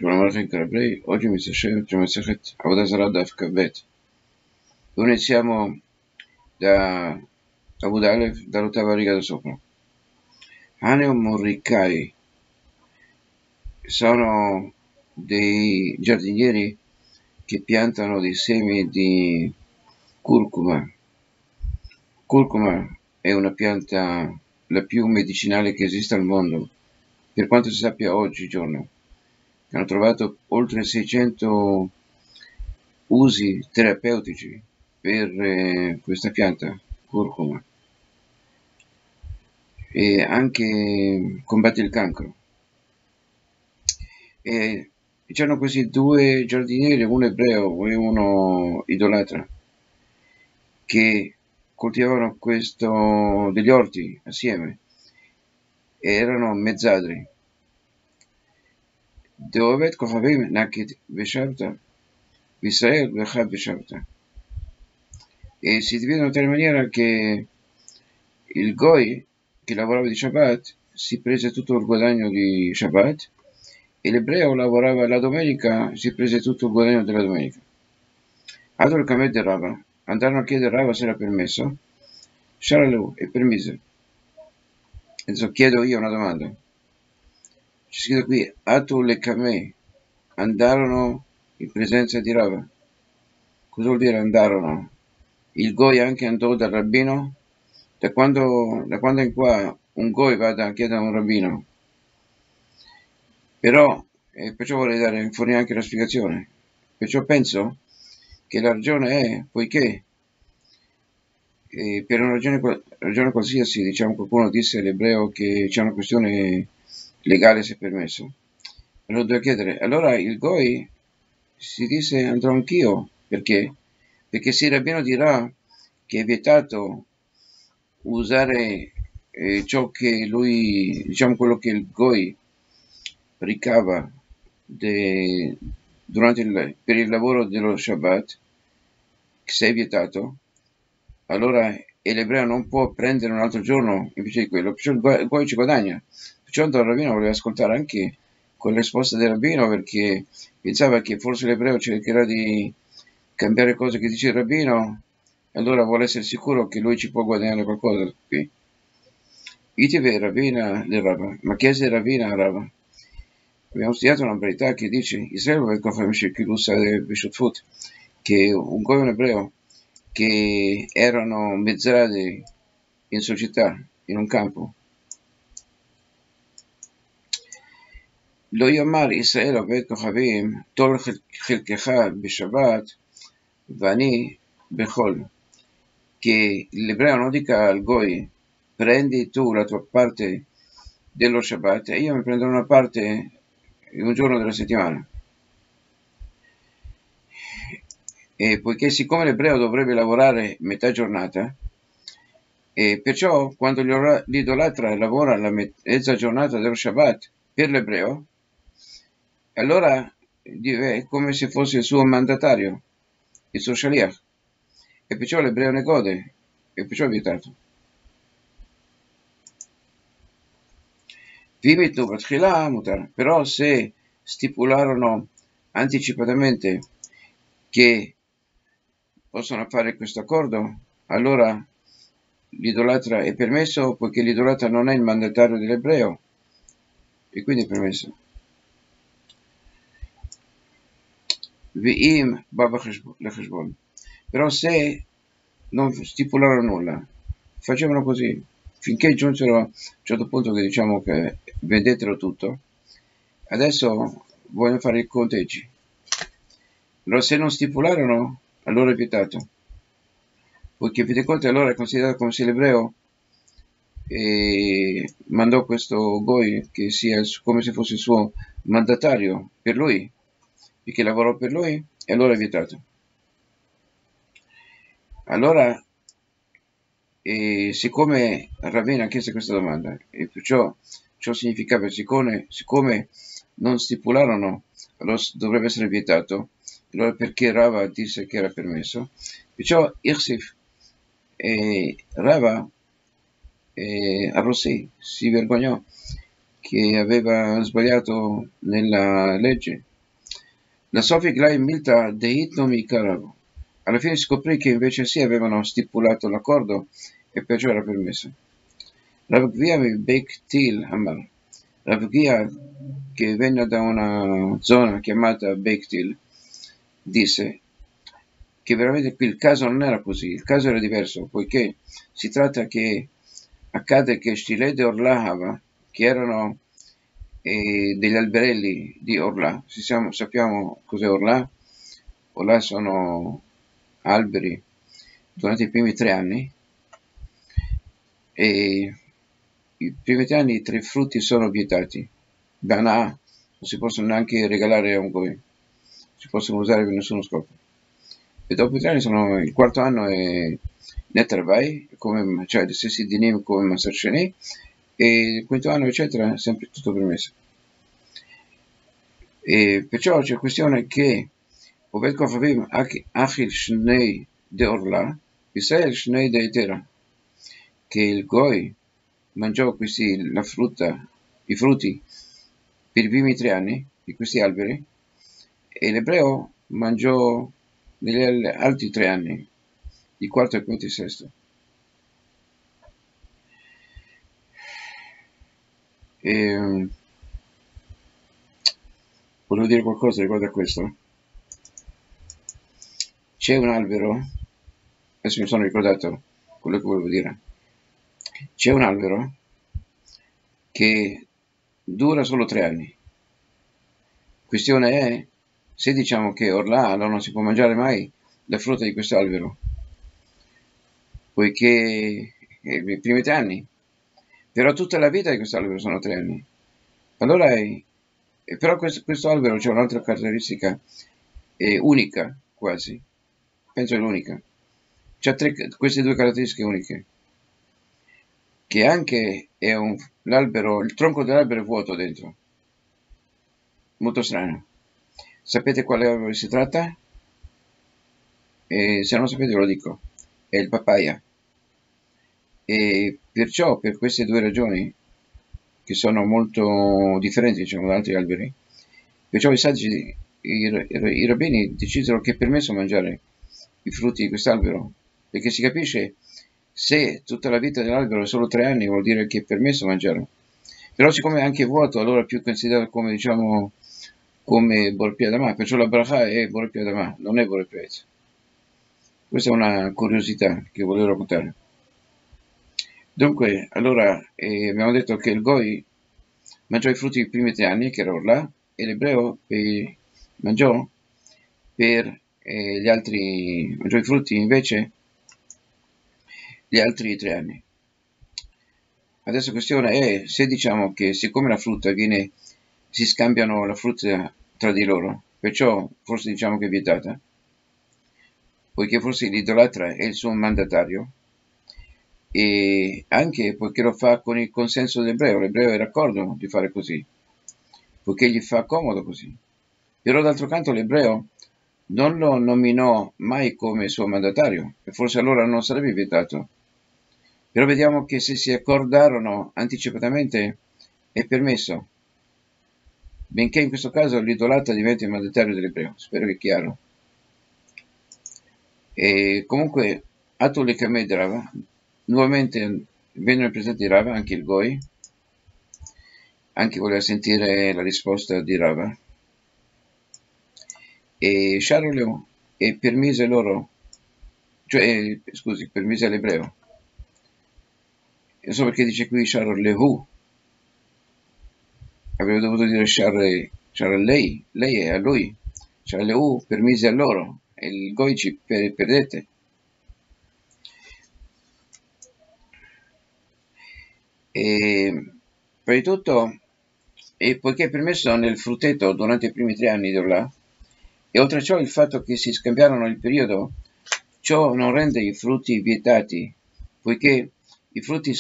Shalom Aleichem Carabrei, oggi mi Hashem, Masechet Avodah Zarah Daf Kavet. Lo iniziamo da Amud Aleph, dall'ottava riga da sopra. Haneo Morrikai sono dei giardinieri che piantano dei semi di curcuma. Curcuma è una pianta la più medicinale che esiste al mondo, per quanto si sappia oggigiorno. Hanno trovato oltre 600 usi terapeutici per questa pianta, curcuma, e anche combatte il cancro. E c'erano questi due giardinieri, uno ebreo e uno idolatra, che coltivavano degli orti assieme e erano mezzadri. Deovet Kochavim Naked Beshavta, Israel Bechad Beshavta. E si dividono in tale maniera che il Goi, che lavorava di Shabbat, si prese tutto il guadagno di Shabbat, e l'ebreo lavorava la domenica, si prese tutto il guadagno della domenica. Adol Kamed de Rava, andarono a chiedere a Rava se era permesso, Sharalu, e permise. Adesso chiedo io una domanda. C'è scritto qui, Atul e Kameh, andarono in presenza di Rava. Cosa vuol dire andarono? Il Goi anche andò dal rabbino? Da quando in qua un Goi vada a chiedere a un rabbino? Però, perciò vorrei fornire anche la spiegazione. Perciò penso che la ragione è, poiché per una ragione qualsiasi, diciamo, qualcuno disse all'ebreo che c'è una questione legale se è permesso, allora doveva chiedere. Allora il Goi si disse andrò anch'io, perché? Perché se il rabbino dirà che è vietato usare ciò che lui, diciamo quello che il Goi ricava per il lavoro dello Shabbat, che se è vietato, allora l'ebreo non può prendere un altro giorno invece di quello, perciò il Goi ci guadagna. Perciò il rabbino voleva ascoltare anche con la risposta del rabbino, perché pensava che forse l'ebreo cercherà di cambiare cose che dice il rabbino, e allora vuole essere sicuro che lui ci può guadagnare qualcosa qui. Itive Ravina le Rava, ma chiese Ravina a Rava. Abbiamo studiato una verità che dice Israele che un Goy e un ebreo che erano mezzadri in società, in un campo. Lo Yomar Israel Aved Kochavim Tol Chelkecha B'Shabbat Vani Bechol, che l'ebreo non dica al Goi prendi tu la tua parte dello Shabbat e io mi prendo una parte un giorno della settimana. E poiché siccome l'ebreo dovrebbe lavorare metà giornata, e perciò quando l'idolatra lavora la mezza giornata dello Shabbat per l'ebreo, allora è come se fosse il suo mandatario, il suo shaliach, e perciò l'ebreo ne gode, e perciò è vietato. Però se stipularono anticipatamente che possono fare questo accordo, allora l'idolatra è permesso, poiché l'idolatra non è il mandatario dell'ebreo, e quindi è permesso. Però se non stipularono nulla, facevano così, finché giunsero a un certo punto che diciamo che vendettero tutto, adesso vogliono fare i conteggi. Allora se non stipularono, allora è vietato, poiché in conto allora è considerato come se l'ebreo mandò questo Goi che sia come se fosse il suo mandatario per lui, e che lavorò per lui, e allora è vietato. Allora, siccome Ravina ha chiesto questa domanda, e perciò ciò significava siccome non stipularono, allora dovrebbe essere vietato, allora perché Rava disse che era permesso, perciò Irsif Rava arrossì, si vergognò che aveva sbagliato nella legge, La Sofik Lai Milta Deit non mi caravo. Alla fine si scoprì che invece sì avevano stipulato l'accordo e perciò era permesso. Rav Gvia mi Bek Til Hamar. Rav Gvia, che venne da una zona chiamata Bek Til, disse che veramente qui il caso non era così, il caso era diverso, poiché si tratta che accade che Stilè de Orla, che erano degli alberelli di Orla, sappiamo cos'è Orla? Orla sono alberi durante i primi 3 anni, e i primi 3 anni i 3 frutti sono vietati. Banà non si possono neanche regalare a un goy, si possono usare per nessuno scopo. E dopo i 3 anni il quarto anno è Netarvai, cioè gli stessi dinim come Maser Sheni, e il quinto anno eccetera, sempre tutto permesso. E perciò c'è questione che Oved Kofavim Achil Shnei de Orla, Israel Shnei de Etera, che il Goi mangiò la frutta, i frutti per i primi 3 anni di questi alberi, e l'ebreo mangiò negli altri 3 anni, il quarto, il quinto e il sesto. Volevo dire qualcosa riguardo a questo. C'è un albero, adesso mi sono ricordato quello che volevo dire. C'è un albero che dura solo 3 anni. Questione è se diciamo che orlà allora non si può mangiare mai la frutta di questo albero, poiché i primi 3 anni, però tutta la vita di questo albero sono 3 anni. Allora però questo albero c'è un'altra caratteristica unica, quasi, penso è l'unica. C'ha queste 2 caratteristiche uniche, che anche è il tronco dell'albero è vuoto dentro, molto strano. Sapete quale albero si tratta? Se non sapete ve lo dico, è il papaya. E perciò, per queste 2 ragioni, che sono molto differenti diciamo, da altri alberi, perciò i saggi, i rabbini decisero che è permesso mangiare i frutti di quest'albero, perché si capisce se tutta la vita dell'albero è solo 3 anni vuol dire che è permesso mangiarlo, però siccome è anche vuoto allora è più considerato come diciamo come Borpia Adama, perciò la bracha è Borpia Adama, non è Borpia Etz. Questa è una curiosità che volevo raccontare. Dunque, allora abbiamo detto che il Goi mangiò i frutti i primi 3 anni, che era Orlà, e l'ebreo mangiò mangiò i frutti invece gli altri 3 anni. Adesso la questione è se diciamo che siccome la frutta si scambiano la frutta tra di loro, perciò forse diciamo che è vietata, poiché forse l'idolatra è il suo mandatario, e anche poiché lo fa con il consenso l'ebreo è d'accordo di fare così, poiché gli fa comodo così. Però d'altro canto l'ebreo non lo nominò mai come suo mandatario, e forse allora non sarebbe vietato. Però vediamo che se si accordarono anticipatamente è permesso, benché in questo caso l'idolatra diventi il mandatario dell'ebreo. Spero che è chiaro. E comunque Atul Kamed Rava, nuovamente vennero presenti Rava, anche il Goi, anche voleva sentire la risposta di Rava, e Charoleo e permise loro, cioè permise all'ebreo. Non so perché dice qui Charoleu, avrebbe dovuto dire Charolei, lei è a lui, Charoleu permise a loro, e il Goi ci perdette. E prima di tutto, poiché è permesso nel frutteto durante i primi 3 anni di Orlà, e oltre a ciò il fatto che si scambiarono il periodo, ciò non rende i frutti vietati, poiché i frutti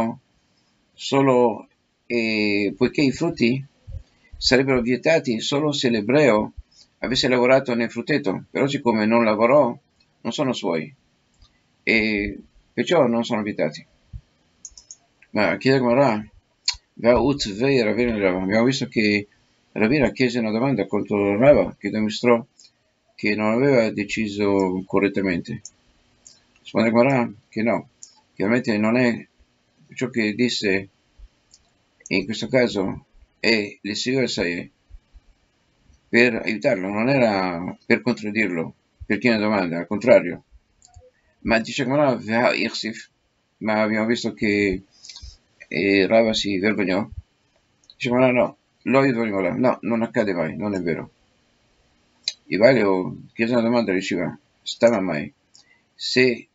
poiché i frutti sarebbero vietati solo se l'ebreo avesse lavorato nel frutteto, però siccome non lavorò, non sono suoi, e perciò non sono vietati. Ma chiede Gemara, abbiamo visto che Ravina chiese una domanda contro Rava che dimostrò che non aveva deciso correttamente. Risponde Gemara che no, chiaramente non è ciò che disse in questo caso è l'Issignore Sai per aiutarlo, non era per contraddirlo, per chiedere una domanda, al contrario. Ma dice Gemara, ma abbiamo visto che Rava si vergognò. Dice Gemara no, no, non accade mai, non è vero. Ivalio chiese una domanda e diceva, stava mai, se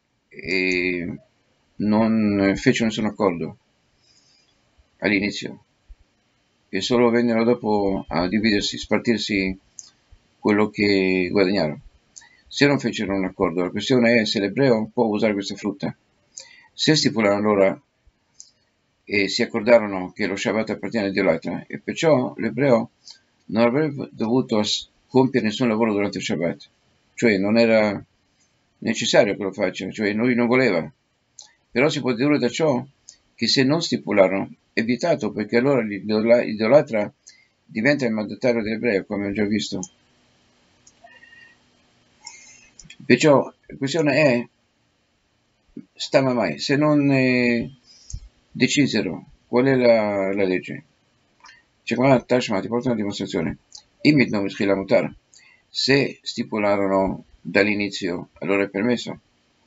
non fece nessun accordo all'inizio e solo vennero dopo a dividersi, spartirsi quello che guadagnarono. Se non fecero un accordo, la questione è se l'ebreo può usare questa frutta. Se stipularono allora e si accordarono che lo Shabbat appartiene all'idolatra e perciò l'ebreo non avrebbe dovuto compiere nessun lavoro durante il Shabbat, cioè non era necessario che lo faccia, cioè lui non voleva. Però si può dedurre da ciò che se non stipularono è vietato, perché allora l'idolatra diventa il mandatario dell'ebreo, come abbiamo già visto. Perciò la questione è, stava mai, se non decisero qual è la legge. C'è qua Tashma, ti porta una dimostrazione. Imit non la mutare. Se stipularono dall'inizio, allora è permesso.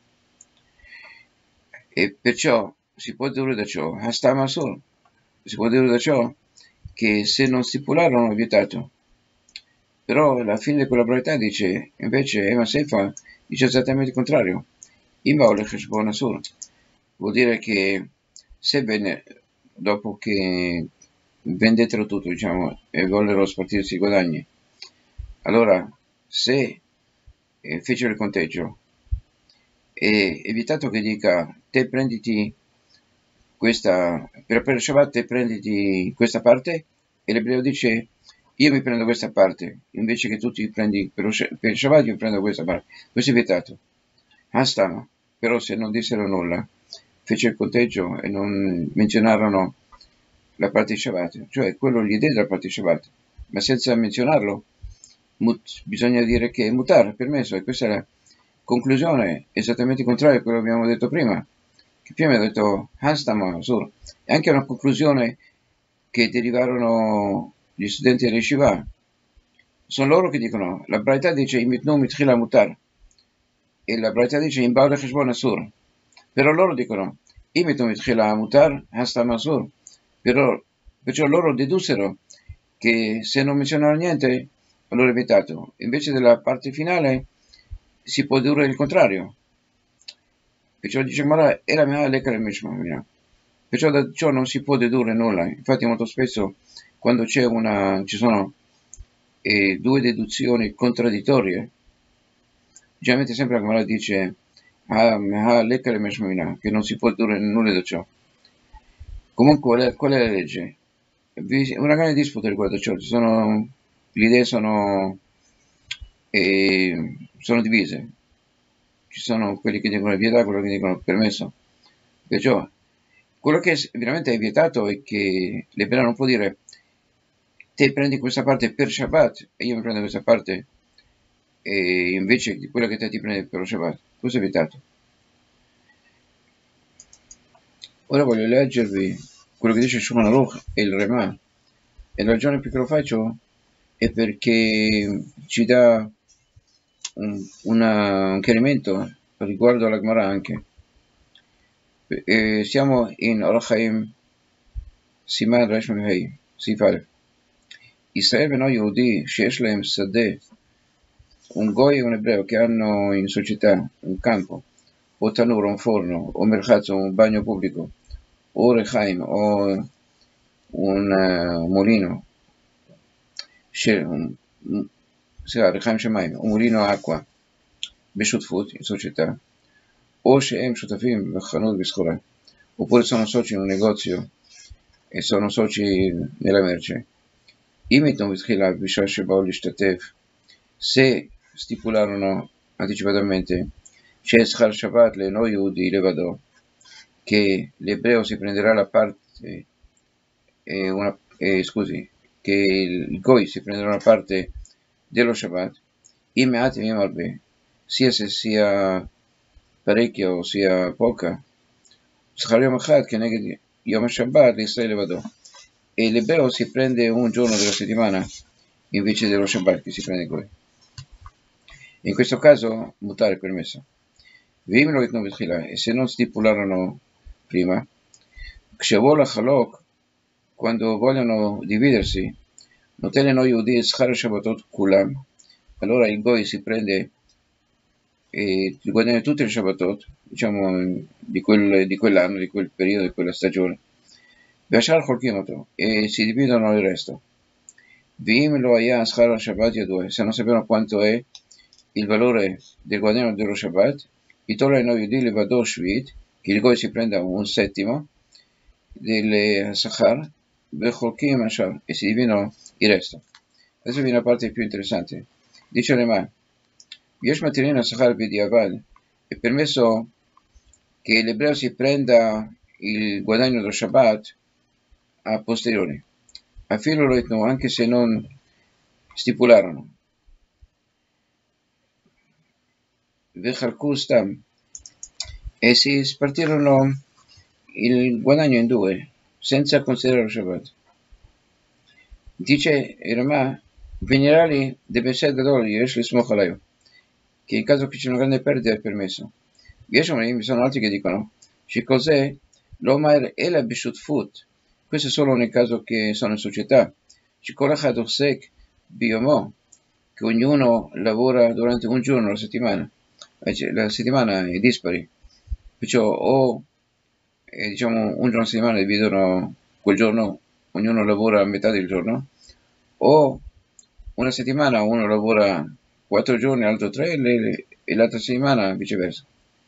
E perciò si può dedurre da ciò, Hastama Asur, si può dedurre da ciò che se non stipularono è vietato. Però alla fine di quella probabilità dice, invece Ema Seifa dice esattamente il contrario. Imba o Lecheshbon Asur. Vuol dire che se venne, dopo che vendettero tutto, diciamo, e vollero spartirsi i guadagni, allora se fecero il conteggio e evitato che dica te prenditi questa, per Shabbat te prenditi questa parte, e l'ebreo dice io mi prendo questa parte, invece che tu ti prendi per Shabbat io prendo questa parte, questo è vietato. Hastama, però se non dissero nulla, fece il conteggio e non menzionarono la parte di Shabbat, cioè quello gli diede la parte di Shabbat, ma senza menzionarlo bisogna dire che è mutar, permesso, e questa è la conclusione esattamente contraria a quello che abbiamo detto prima, che prima abbiamo detto Hastama, è anche una conclusione che derivarono gli studenti dell'Yeshiva. Sono loro che dicono, la Braita dice imitnu mitchila mutar e la Braita dice in ba'al cheshbon asur, però loro dicono imitnu mitchila mutar Hastama asur, perciò loro dedussero che se non menzionano niente allora è vietato, invece della parte finale si può dedurre il contrario. Perciò dice Mara è la mia lecca del Mishma. Perciò da ciò non si può dedurre nulla. Infatti molto spesso quando ci sono due deduzioni contraddittorie, generalmente sempre la Gemara dice lecca del Mishma, che non si può dedurre nulla da ciò. Comunque qual è la legge? Una grande disputa riguardo a ciò, le idee sono divise. Ci sono quelli che dicono è vietato, quelli che dicono permesso. Perciò quello che veramente è vietato è che l'ebreo non può dire te prendi questa parte per Shabbat e io mi prendo questa parte e invece di quella che te ti prendi per lo Shabbat. Questo è vietato. Ora voglio leggervi quello che dice Shulchan Aruch e il Rema, e la ragione per cui lo faccio è perché ci dà un chiarimento riguardo alla Gemara anche. Siamo in Orach Chaim Siman Resh Mem Sif Aleph. Israele Beno Yehudi Sheyesh Lehem Sadeh, un goy e un ebreo che hanno in società un campo, o tanuro, un forno, o mercazzo, un bagno pubblico, o rechaim, o un mulino, rechaim shemaim, un mulino a acqua, בשותפות, in società, o שהם שותפים בחנות בסחורה, oppure sono soci in un negozio e sono soci nella merce. אם איתנו בתחילה בשעה שבאו להשתתף, se stipularono anticipatamente c'è Schar Shabbat le no Yehudi levado, che l'ebreo si prenderà la parte che il Goi si prenderà una parte dello Shabbat, immediati Mimarbe, sia se sia parecchio o sia poca, Schar Yom Echad che neghi Yom Shabbat l'Israele Vado. E l'ebreo si prende un giorno della settimana invece dello Shabbat che si prende Goi. In questo caso mutare è permesso. E se non stipularono prima, quando vogliono dividersi, notene Yehudi Schar Shabbatot Kulam, allora il Goi si prende e guadagna tutti i Shabbatot, diciamo, di quell'anno, di quel periodo, di quella stagione, e si dividono il resto. Se non sapevano quanto è il valore del guadagno dello Shabbat, che il Goi si prenda un settimo del Sachar, e si dividono il resto. Adesso viene la parte più interessante. Dice Rema, è permesso che l'ebreo si prenda il guadagno dello Shabbat a posteriori, a filo lo etno, anche se non stipularono. E si spartirono il guadagno in due, senza considerare lo Shabbat. Dice Rema, venerali deve essere gadol, yesh l'ismoch alaio, che in caso che c'è una grande perdita è permesso. Vi sono altri che dicono, che cos'è? L'Omar e la Bishutfut, questo è solo nel caso che sono in società. Biomo, che ognuno lavora durante un giorno alla settimana. La settimana è dispari, perciò o diciamo un giorno a settimana dividono quel giorno, ognuno lavora a metà del giorno, o una settimana uno lavora 4 giorni, l'altro 3 e l'altra settimana viceversa.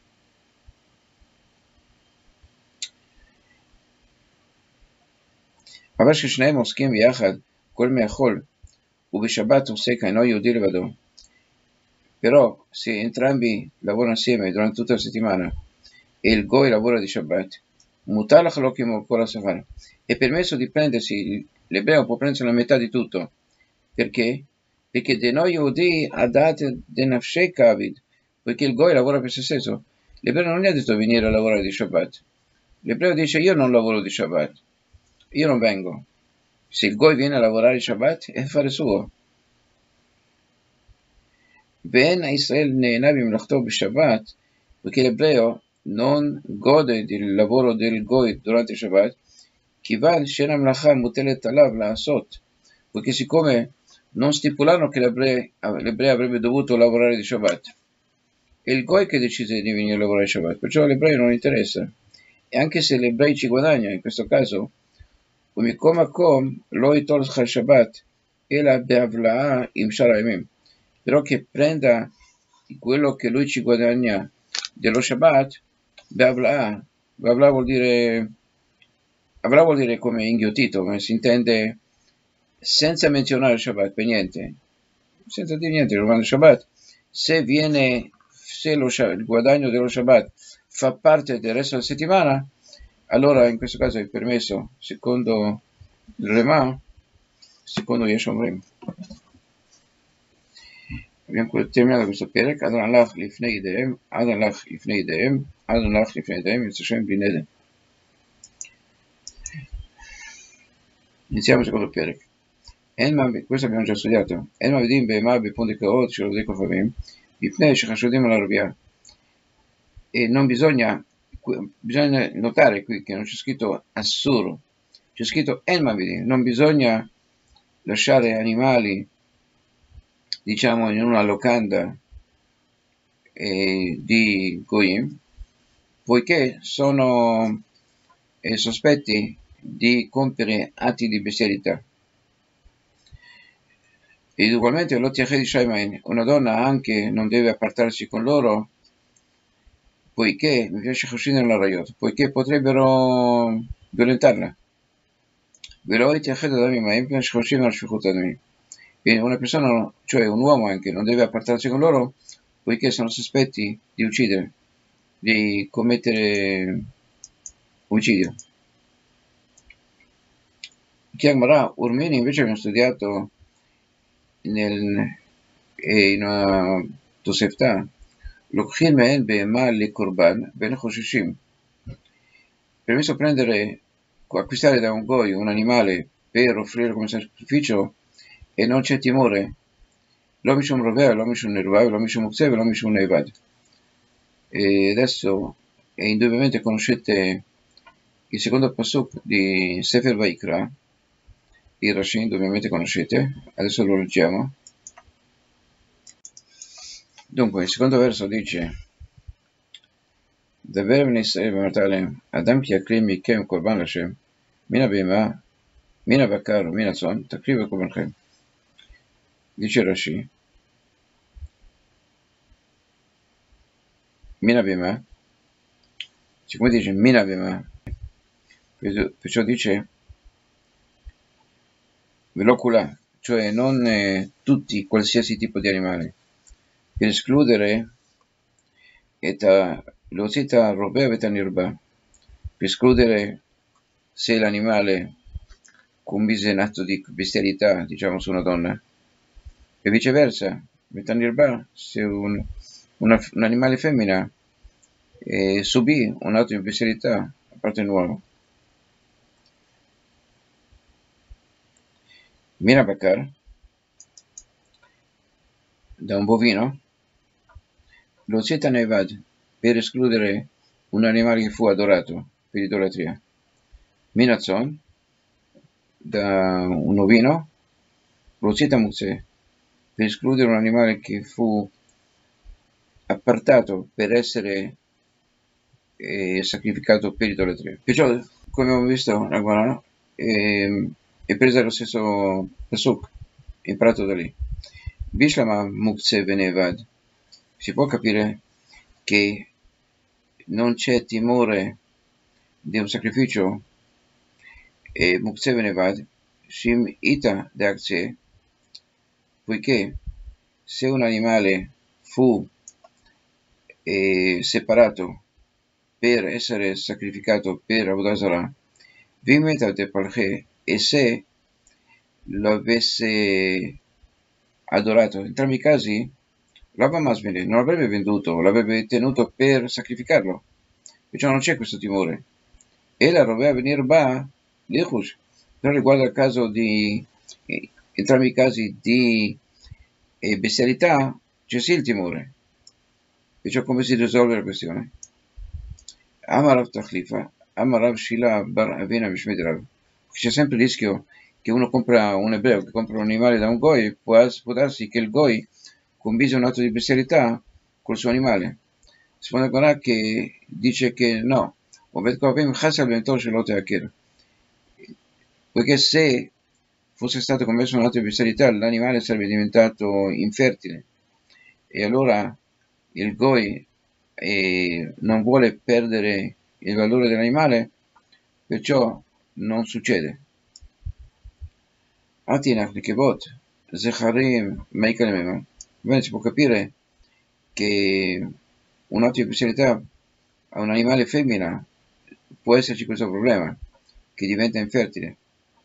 אבל ששניהם עוסקים ביחד, כל מאכול, ובשבת עוסק אינו יהודי לבדו. Però se entrambi lavorano assieme durante tutta la settimana e il Goi lavora di Shabbat, è permesso di prendersi, l'ebreo può prendersi la metà di tutto. Perché? Perché de noi Yehudi adat de nafshei kavid, perché il Goi lavora per se stesso. L'ebreo non gli ha detto venire a lavorare di Shabbat. L'ebreo dice io non lavoro di Shabbat, io non vengo. Se il Goi viene a lavorare di Shabbat è affare suo. Ben Israel neenav imlachto b'Shabbat, perché l'ebreo non gode del lavoro del Goi durante Shabbat, kivan she'ena melacha mutelet alav la'asot, perché siccome non stipularono che l'ebreo avrebbe dovuto lavorare di Shabbat, è il Goi che decise di venire a lavorare di Shabbat, perciò l'ebreo non interessa. E anche se l'ebreo ci guadagna, in questo caso, ומקום מקום לא ייטול שכר שבת, אלא בהבלעה עם שאר הימים. Però che prenda quello che lui ci guadagna dello Shabbat, beavla. Beavla vuol dire, avla vuol dire come inghiottito, ma si intende senza menzionare il Shabbat, per niente. Senza dire niente, riguardo il Shabbat. Se il guadagno dello Shabbat fa parte del resto della settimana, allora in questo caso è permesso, secondo il Rema, secondo Yesh Omrim. Abbiamo terminato questo perek, Adon Alach Lifnei Yedeihem, Adon Alach Lifnei Yedeihem, Adon Alach Lifnei Yedeihem, Yitzhashem Bli Neder. Iniziamo il secondo perek. Questo abbiamo già studiato. En Mavidim Be'ema Be'Pondekaot Shelodei Kofavim, Bipnei Shechashodim Al-Arubia. E non bisogna notare qui che non c'è scritto Assur, c'è scritto En Mavidim, non bisogna lasciare animali, diciamo, in una locanda di Goyim, poiché sono sospetti di compiere atti di bestialità. Ed ugualmente una donna anche non deve appartarsi con loro, poiché poiché potrebbero violentarla. E una persona, cioè un uomo anche, non deve appartarsi con loro, poiché sono sospetti di uccidere, di commettere omicidio. Chiamarà Urmeni invece abbiamo studiato in una Tosefta, לוקחים מהן בהמה לקורבן ואין חוששים. Permesso acquistare da un goi un animale per offrire come sacrificio e non c'è timore. Lo mishum rovea, lo mishum nervav, lo mishum muksev, lo mishum nevad. E adesso, indubbiamente conoscete il secondo pasuk di Sefer Vaikra, di Rashi, indubbiamente conoscete, adesso lo leggiamo. Dunque, il secondo verso dice: דבר בני ישראל ואמרת להם, אדם כי יקריב מכם קורבן להשם, מן הבהמה, מן הבקר ומן הצאן, תקריבו קורבנכם. Dice Rashi, מן הבהמה, siccome dice מן הבהמה, perciò dice ולא כולה, cioè non tutti, qualsiasi tipo di animale, per escludere להוציא את הרובה ואת הנרבה, per escludere se l'animale commise un atto di bestialità, diciamo, su una donna, e viceversa, Metanirba, se un animale femmina subì un atto di bestialità a parte un uomo. Mina Bakar, da un bovino, lo zeta nevad, per escludere un animale che fu adorato per idolatria. Minazon, da un ovino, lo zeta muzze, per escludere un animale che fu appartato per essere sacrificato per idolatria. Perciò, come abbiamo visto, la Gemara è presa lo stesso pasuk, imparato da lì. Bishlama mukze venevad. Si può capire che non c'è timore di un sacrificio mukze venevad shim ita de akze, poiché se un animale fu separato per essere sacrificato per Avodah Zarah, Vimetate Palche, e se lo avesse adorato, in entrambi i casi, Rabba Masmele non l'avrebbe venduto, l'avrebbe tenuto per sacrificarlo, perciò non c'è questo timore. E la rovea venir ba, Lichush, però riguardo al caso di entrambi i casi di bestialità, c'è sì il timore. Perciò come si risolve la questione? Amarav Tachlifa, Amarav Shila Bar Avena Mishmed Rav. C'è sempre il rischio che uno compra un ebreo che compra un animale da un goi, può darsi che il goi combina un atto di bestialità col suo animale. Secondo Gemara che dice che no, poiché se fosse stato commesso un atto di bestialità l'animale sarebbe diventato infertile e allora il goi non vuole perdere il valore dell'animale, perciò non succede. Atinach Nikebot, Zecharim Meikalemema. Bene, si può capire che un atto di bestialità a un animale femmina può esserci questo problema, che diventa infertile.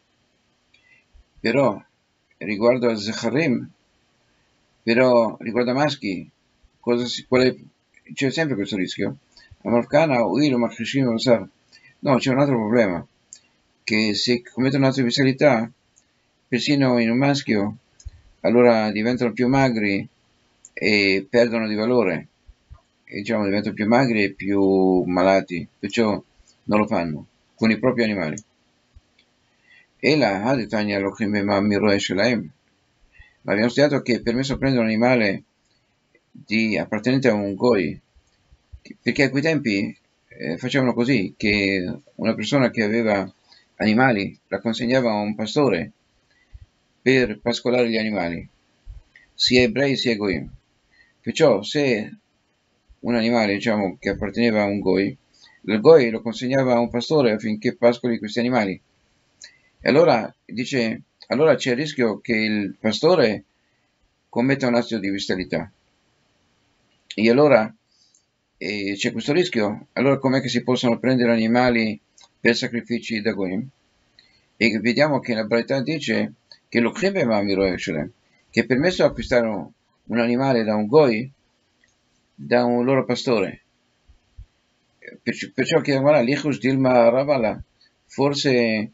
Però riguardo a Zecharim, però riguardo a maschi, c'è sempre questo rischio. Amarcana o Ilo Marchishim Basar. No, c'è un altro problema, che se commettono un atto di bestialità, persino in un maschio, allora diventano più magri e perdono di valore, e, diciamo, diventano più magri e più malati, perciò non lo fanno con i propri animali. E la Hadetania lo Khimema Miroe Shelaim. Ma abbiamo studiato che è permesso prendere un animale appartenente a un goi, perché a quei tempi facevano così, che una persona che aveva animali la consegnava a un pastore per pascolare gli animali, sia ebrei sia goim. Perciò se un animale, diciamo, che apparteneva a un goi, il goi lo consegnava a un pastore affinché pascoli questi animali. E allora dice, allora c'è il rischio che il pastore commetta un atto di bestialità. E allora c'è questo rischio. Allora com'è che si possono prendere animali per sacrifici da goim? E vediamo che la Braità dice che lo crime Mamiro Eshelem, che è permesso acquistare un animale da un Goi, da un loro pastore. Perciò che guarda, l'Ichus Dilma Ravala, forse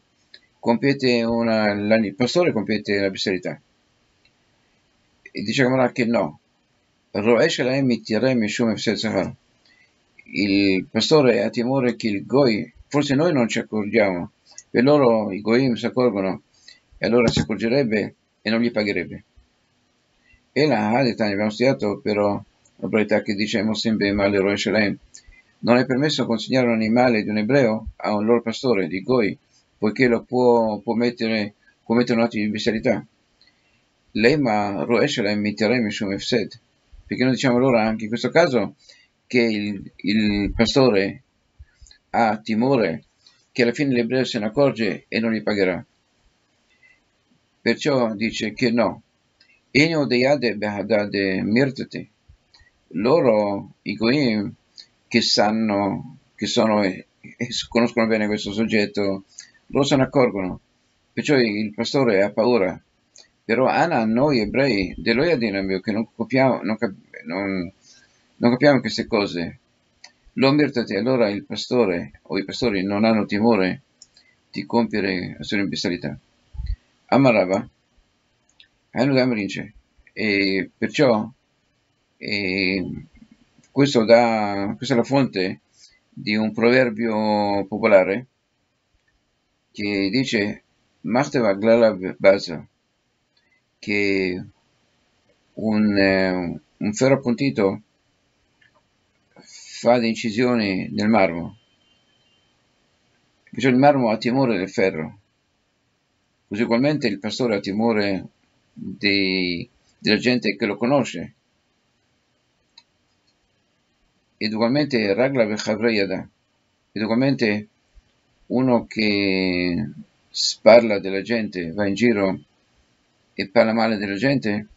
il pastore compete la bestialità. E dice Gamara che no. Roesh Elaim Mitirem Mishum Efsed Sahar. Il pastore ha timore che il Goi, forse noi non ci accorgiamo, per loro i Goim si accorgono e allora si accorgerebbe e non gli pagherebbe. E la Hadetani abbiamo studiato però la probabilità che dice Muslim Male Roesh Elaim. Non è permesso consegnare un animale di un ebreo a un loro pastore, di Goi, poiché lo può commettere un atto di bestialità. Lema Roesh Elaim Mitirem Mishum Efsed. Perché noi diciamo allora anche in questo caso che il pastore ha timore che alla fine l'ebreo se ne accorge e non gli pagherà. Perciò dice che no. Eno deyade behadade mirtate. Loro, i goim, che conoscono bene questo soggetto, loro se ne accorgono. Perciò il pastore ha paura. Però Anna, noi ebrei, dell'Oyadinambio, che non capiamo queste cose, l'omertate, allora il pastore o i pastori non hanno timore di compiere azioni di bestialità. Amarava, Hanno Damrince, e perciò questa è la fonte di un proverbio popolare che dice Machteva Glala Baza, che un ferro appuntito fa le incisioni nel marmo, perciò il marmo ha timore del ferro, così ugualmente il pastore ha timore della gente che lo conosce, ed ugualmente Ragla Vechavreiada, ed ugualmente uno che parla della gente, va in giro e parla male della gente,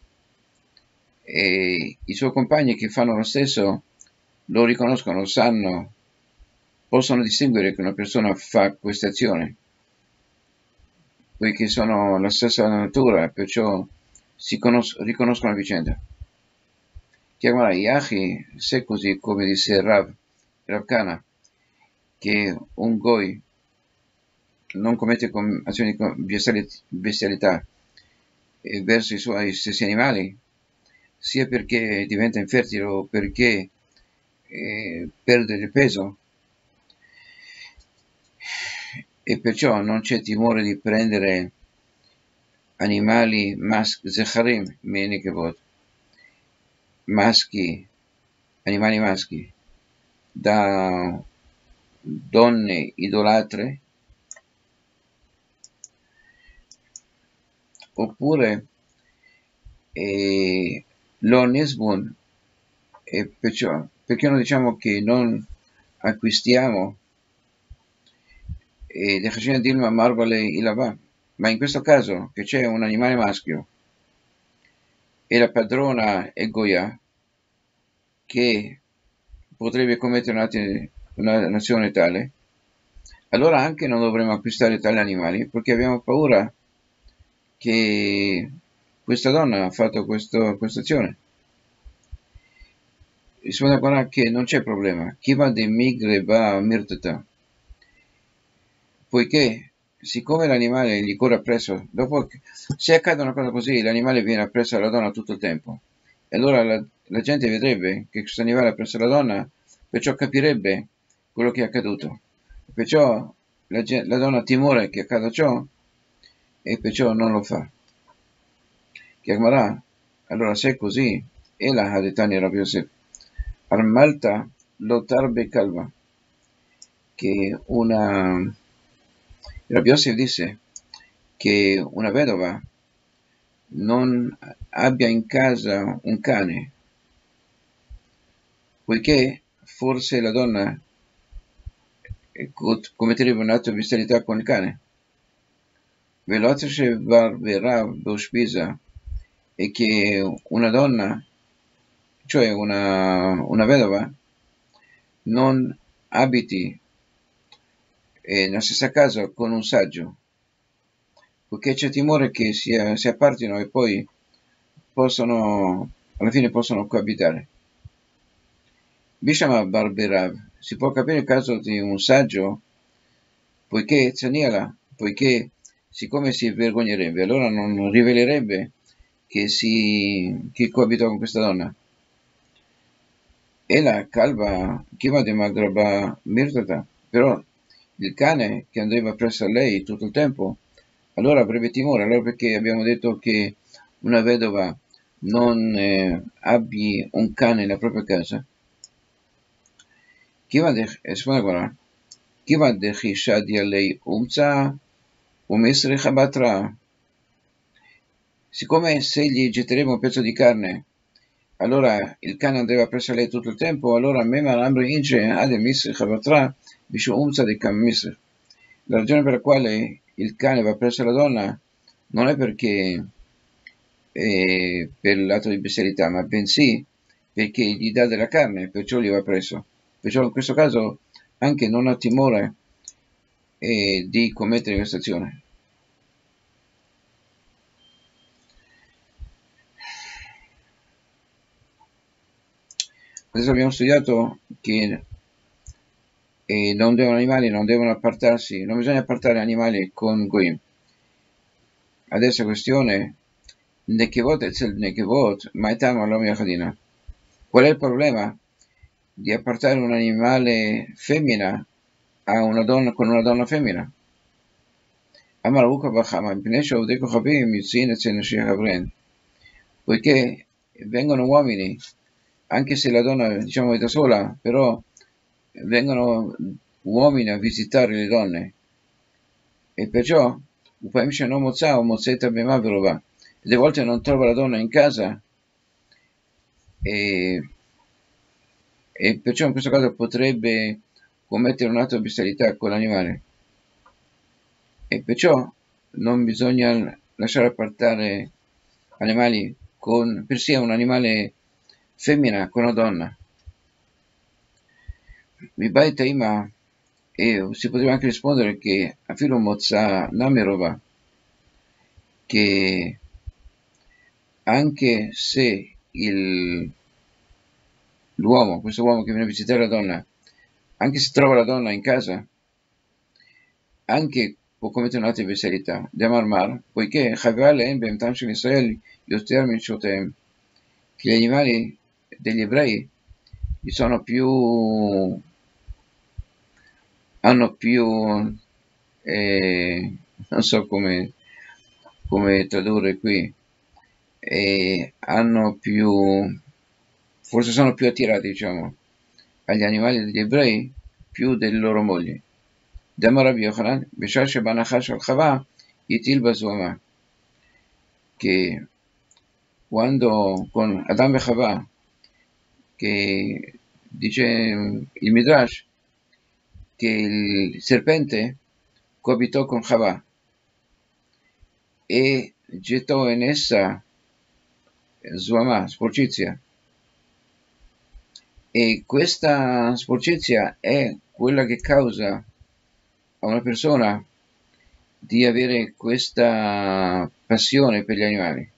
e i suoi compagni che fanno lo stesso lo riconoscono, sanno, possono distinguere che una persona fa queste azioni, poiché sono la stessa natura, perciò riconoscono a vicenda. Chiamala Yahi, se così come disse Rav Kana, che un Goi non commette azioni di bestialità verso i suoi stessi animali, sia perché diventa infertile o perché perde del peso, e perciò non c'è timore di prendere animali zecharim, animali maschi, da donne idolatre, oppure lo nisbun, e perché non diciamo che non acquistiamo Dilma Marvale Ilava, ma in questo caso che c'è un animale maschio e la padrona è Goya, che potrebbe commettere una nazione tale, allora anche non dovremmo acquistare tali animali perché abbiamo paura che questa donna ha fatto questa azione. Risponde ancora che non c'è problema. Chi va di migre va a mirtata, poiché siccome l'animale gli corre appresso, se accade una cosa così, l'animale viene appresso alla donna tutto il tempo, e allora la gente vedrebbe che questo animale è appresso alla donna, perciò capirebbe quello che è accaduto, perciò la donna ha timore che accada ciò e perciò non lo fa. Chiamarà, allora se è così, e la Hadetani Rabbi Yosef, Armalta Lotarbe Calva, che Rabbi Yosef disse che una vedova non abbia in casa un cane, poiché forse la donna commetterebbe un atto di bestialità con il cane. Veloce verrà Boshbiza, e che una donna, cioè una vedova, non abiti nella stessa casa con un saggio, poiché c'è timore che si appartino e poi alla fine possono coabitare. Bishama Barberav, si può capire il caso di un saggio, poiché Zaniela, poiché siccome si vergognerebbe, allora non rivelerebbe che coabitò con questa donna. E la calva Kima di Magraba Mirtata, però il cane che andava presso a lei tutto il tempo, allora avrebbe timore, allora perché abbiamo detto che una vedova non abbia un cane nella propria casa. Kima de Chishadi a lei Umza Umesrecha Batra. Siccome se gli getteremo un pezzo di carne, allora il cane andava presso lei tutto il tempo, allora Mema Amri Ince Ade Misrich Batra Bishu Umza di Kam Misrich. La ragione per la quale il cane va presso la donna non è perché per l'atto di bestialità, ma bensì perché gli dà della carne, perciò gli va presso. Perciò in questo caso anche non ha timore di commettere questa azione. Adesso abbiamo studiato che animali non devono appartarsi, non bisogna appartare animali con Goim. Adesso è questione Nekevot e Nekevot, Maitam Alom Yachadina. Qual è il problema di appartare un animale femmina a una donna con una donna femmina? Amar Uka Bachama, Pinesho Udeko Chabim, Yutzin e Zenashia Habren. Poiché vengono uomini, anche se la donna diciamo è da sola, però vengono uomini a visitare le donne e perciò delle volte non trova la donna in casa e perciò in questo caso potrebbe commettere un atto di bestialità con l'animale e perciò non bisogna lasciare appartare animali per sia un animale femmina con una donna. Mibai Taima, e si poteva anche rispondere che a filo Mozza Namerova, che anche se questo uomo che viene a visitare la donna, anche se trova la donna in casa, anche può commettere un atto di bestialità, Demarmar, poiché Israel, che gli animali degli ebrei hanno più, non so come tradurre qui, forse sono più attirati, diciamo, agli animali degli ebrei più delle loro mogli. Damar Rabbi Yochanan, Beshar Shebanachash al-Chava, Yitil Bazuama, che quando con Adam e Chava, che dice il Midrash, che il serpente coabitò con Chava e gettò in essa Zuama, sporcizia. E questa sporcizia è quella che causa a una persona di avere questa passione per gli animali.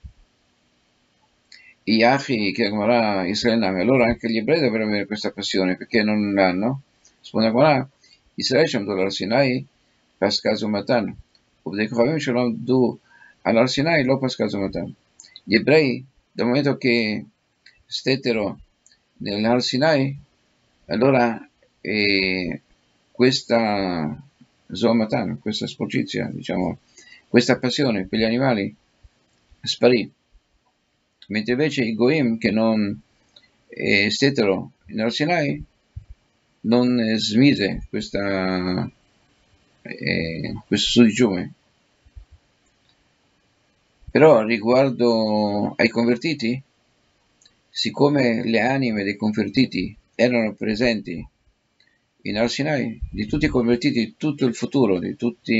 Iachi, che Gemara Israele, allora anche gli ebrei dovrebbero avere questa passione, perché non l'hanno? Risponde Gemara, Israele Shamdol al Sinai, Pascal Zomatan. Ubdekochavim Shalom Du al Sinai, lo Pascal Zomatan. Gli ebrei, dal momento che stettero nell'Al Sinai, allora questa Zomatan, questa sporcizia, diciamo, questa passione per gli animali sparì. Mentre invece i Goim che non stettero nel Sinai non smise questo sudiciume. Però riguardo ai convertiti, siccome le anime dei convertiti erano presenti in Al Sinai, di tutti i convertiti, tutto il futuro, di tutti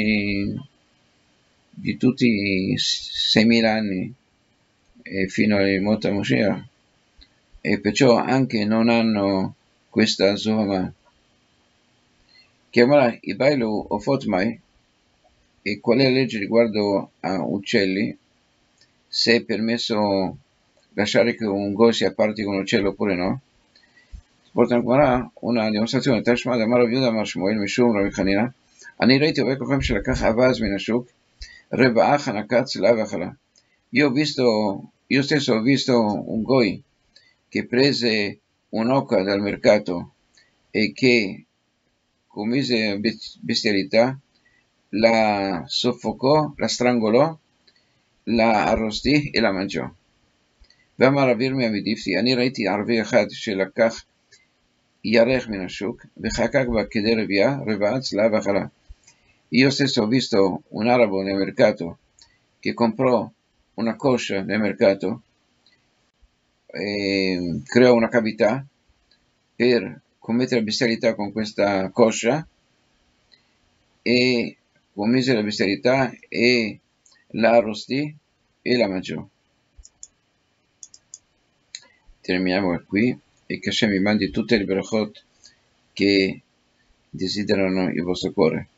i 6.000 anni fino al Mot Moshiach, e perciò anche non hanno questa Zohama. Chiamarà i Bailu Ofot Mai, e qual è la legge riguardo a uccelli, se è permesso lasciare che un go si apparti con un uccello oppure no. porta הגמרא una dimostrazione, תשמע דאמר רבי יהודה אמר שמואל משום רבי חנינא, אני ראיתי עובד כוכב שלקח אווז מן השוק, רבעה חנקה צלה ואכלה. Io stesso ho visto un goi che prese un'oca dal mercato e che commise bestialità, la soffocò, la strangolò, la arrostì e la mangiò. ואמר רבי ירמיה מדיפתי, אני ראיתי ערבי אחד שלקח ירך מן השוק וחקק בה כדי רבייה, רבעה צלה ואכלה. Io stesso ho visto un arabo nel mercato che comprò una coscia nel mercato e creò una cavità per commettere bestialità con questa coscia e commise la bestialità e la arrostì e la mangiò. Terminiamo qui e che Hashem vi mandi tutte le berachot che desiderano il vostro cuore.